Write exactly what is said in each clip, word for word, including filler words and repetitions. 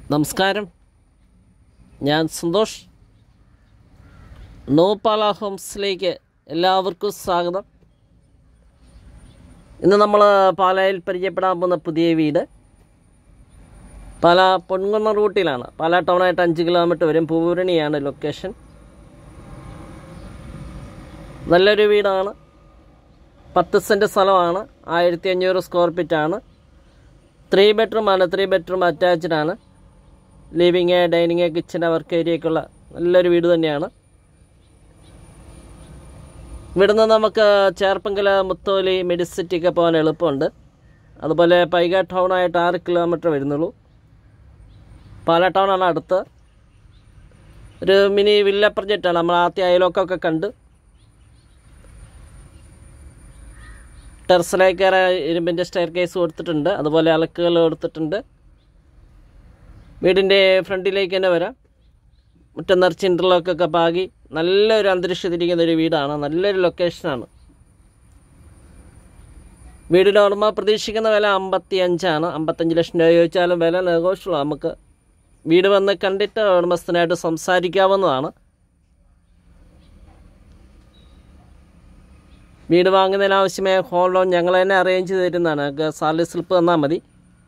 നമസ്കാരം, ഞാൻ സന്തോഷ്. നോപ്പാല ഹോംസിലേക്ക് എല്ലാവർക്കും സ്വാഗതം. ഇന്ന് നമ്മൾ പാലായിൽ പരിചയപ്പെടാൻ പോകുന്ന പുതിയ വീട് പാല പൊൻകുന്നം റൂട്ടിലാണ്. പാല ടൗണായിട്ട് അഞ്ച് കിലോമീറ്റർ വരും. പൂരണിയാണ് ലൊക്കേഷൻ. നല്ലൊരു വീടാണ്. പത്ത് സെൻറ്റ് സ്ഥലമാണ്. ആയിരത്തി അഞ്ഞൂറ് സ്ക്വയർ ഫീറ്റാണ്. ത്രീ ബെഡ്റൂമാണ്. ത്രീ ബെഡ്റൂം അറ്റാച്ച്ഡാണ്. ലിവിങ്, ഡൈനിങ്, കിച്ചൺ, വർക്ക് ഏരിയയൊക്കെയുള്ള നല്ലൊരു വീട് തന്നെയാണ്. ഇവിടുന്ന് നമുക്ക് ചേർപ്പങ്കല, മുത്തോലി, മെഡിസിറ്റിയൊക്കെ പോകാൻ എളുപ്പമുണ്ട്. അതുപോലെ പൈക ടൗണായിട്ട് ആറ് കിലോമീറ്റർ വരുന്നുള്ളൂ. പാല ടൗണാണ് അടുത്ത്. ഒരു മിനി വില്ല പ്രൊജക്റ്റാണ്. നമ്മൾ ആദ്യ അയലോക്കമൊക്കെ കണ്ട് ടെറസിലേക്ക് കയറാൻ ഇരുമ്പിൻ്റെ സ്റ്റെയർ കേസ് കൊടുത്തിട്ടുണ്ട്. അതുപോലെ അലക്കുകൾ കൊടുത്തിട്ടുണ്ട്. വീടിൻ്റെ ഫ്രണ്ടിലേക്ക് തന്നെ വരാം. മുറ്റം നിറച്ച് ഇൻ്റർലോക്കൊക്കെ പാകി നല്ലൊരു അന്തരീക്ഷത്തിരിക്കുന്ന ഒരു വീടാണ്. നല്ലൊരു ലൊക്കേഷനാണ്. വീടിൻ്റെ ഉടമ പ്രതീക്ഷിക്കുന്ന വില അമ്പത്തി അഞ്ചാണ്. അമ്പത്തഞ്ച് ലക്ഷം രൂപ ചോദിച്ചാലും വില നെഗോഷ്യബിൾ. നമുക്ക് വീട് വന്ന് കണ്ടിട്ട് ഉടമസ്ഥനായിട്ട് സംസാരിക്കാവുന്നതാണ്. വീട് വാങ്ങുന്നതിനാവശ്യമായ ഹോം ലോൺ ഞങ്ങൾ തന്നെ അറേഞ്ച് ചെയ്ത് തരുന്നതാണ്. ഞങ്ങൾക്ക് സാലറി സ്ലിപ്പ് തന്നാൽ മതി.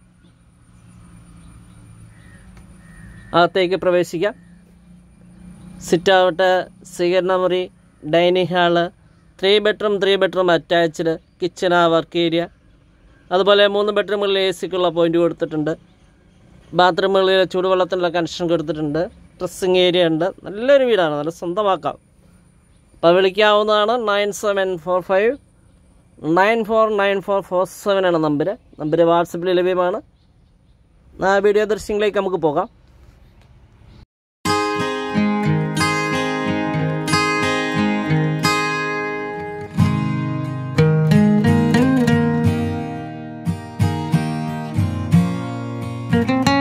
അകത്തേക്ക് പ്രവേശിക്കാം. സിറ്റ് ഔട്ട്, സ്വീകരണ മുറി, dining hall, three bedroom three bedroom attached, kitchen, work area, അതുപോലെ മൂന്ന് ബെഡ്റൂമുകളിൽ എ സിക്കുള്ള പോയിൻ്റ് കൊടുത്തിട്ടുണ്ട്. ബാത്റൂമുകളിൽ ചൂടുവെള്ളത്തിനുള്ള കണക്ഷൻ കൊടുത്തിട്ടുണ്ട്. ഡ്രസ്സിങ് ഏരിയ ഉണ്ട്. നല്ലൊരു വീടാണ്. നല്ല സ്വന്തമാക്കാം. അപ്പോൾ വിളിക്കാവുന്നതാണ്. Nine seven four five nine four nine four four seven ആണ് നമ്പർ. നമ്പർ വാട്സപ്പിൽ ലഭ്യമാണ്. ആ വീഡിയോ ദൃശ്യങ്ങളിലേക്ക് നമുക്ക് പോകാം. Thank you.